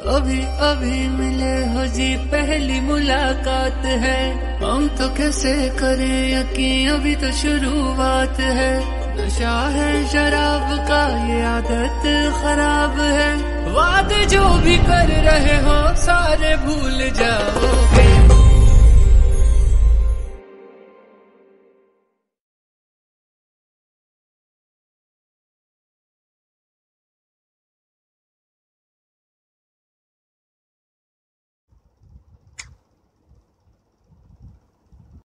अभी अभी मिले हो जी, पहली मुलाकात है। हम तो कैसे करें यकीन, अभी तो शुरुआत है। नशा है शराब का, ये आदत खराब है। वादे जो भी कर रहे हो सारे भूल जाओगे।